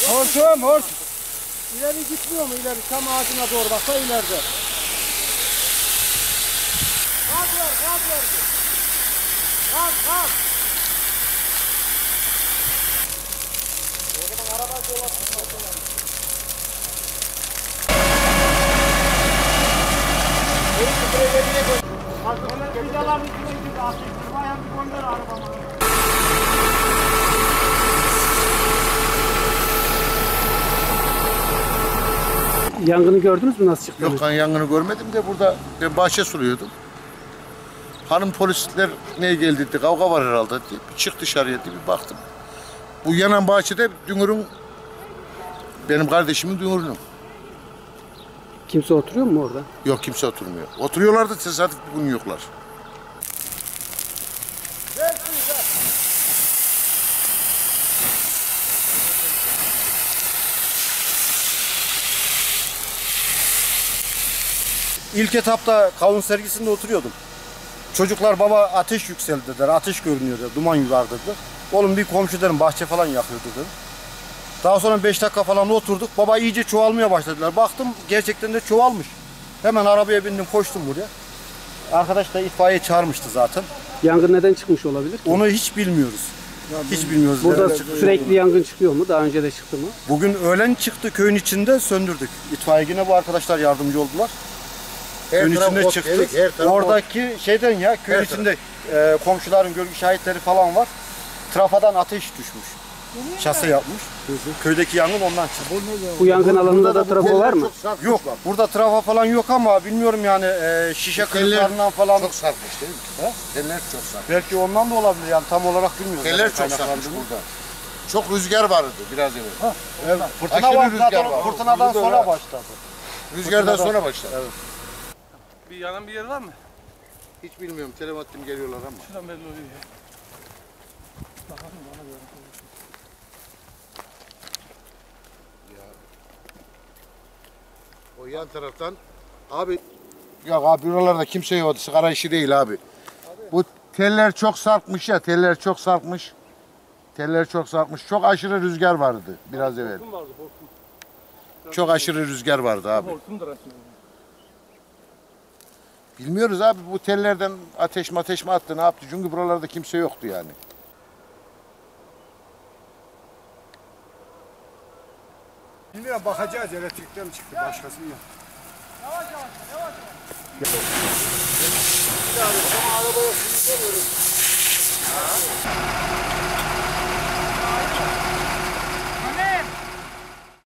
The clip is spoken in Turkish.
Hortum, hort. İleri gitmiyor mu? İleri tam ağacına doğru baksa ileride. Gaz ver, gaz ver. Gaz, gaz. O zaman araba dolaşsın. Vidaların içine gidip açıktır. Bayağı bir gönder arabama. Yangını gördünüz mü, nasıl çıktı? Yok, ben yangını görmedim de burada ben bahçe suluyordum. Hanım polisler neye geldi dedi, kavga var herhalde diye. Çık dışarıya diye bir baktım. Bu yanan bahçede Dünür'ün, benim kardeşimin Dünür'ün. Kimse oturuyor mu orada? Yok, kimse oturmuyor. Oturuyorlar da tesadüf bugün yoklar. İlk etapta kavun sergisinde oturuyordum. Çocuklar baba ateş yükseldi dediler, ateş görünüyor dedi, duman yuvardı dediler. Oğlum bir komşu dedim, bahçe falan yakıyordu dedim. Daha sonra 5 dakika falan oturduk, baba iyice çoğalmaya başladılar. Baktım gerçekten de çoğalmış. Hemen arabaya bindim, koştum buraya. Arkadaş da itfaiye çağırmıştı zaten. Yangın neden çıkmış olabilir ki? Onu hiç bilmiyoruz. Hiç bilmiyoruz. Burada sürekli yangın çıkıyor mu? Daha önce de çıktı mı? Bugün öğlen çıktı, köyün içinde söndürdük. İtfaiye yine bu arkadaşlar yardımcı oldular. Köyün içinde çıktık. Oradaki şeyden ya, köyün içinde komşuların görgü şahitleri falan var. Trafadan ateş düşmüş. Şase yapmış. Köydeki yangın ondan çıktı. Bu yangın alanında da trafo var mı? Yok, burada trafa falan yok ama bilmiyorum yani şişe kırıklarından falan. Çok sarkmış değil mi? He? Teller çok sarkmış. Belki ondan da olabilir yani, tam olarak bilmiyorum. Teller çok sarkmış burada. Çok rüzgar vardı biraz evvel. Evet. Fırtına Aşırı var rüzgar zaten, var. fırtınadan sonra başladı. Rüzgardan sonra başladı. Evet. Bir yanan bir yer var mı? Hiç bilmiyorum, televattim geliyorlar ama. Şuradan belli oluyor ya. Bakalım bana göre. O yan taraftan abi, yok abi, buralarda kimse yok, sigara işi değil abi. Bu teller çok sarkmış ya, teller çok sarkmış. Teller çok sarkmış. Çok aşırı rüzgar vardı biraz evvel. Hortum vardı, hortum. Çok aşırı rüzgar vardı abi. Hortum da resmen. Bilmiyoruz abi, bu tellerden ateş mi attı, ne yaptı? Çünkü buralarda kimse yoktu yani. Bilmiyorum, bakacağız, elektrikten mi çıktı, başkası mı yok? Yavaş yavaş. Arabaya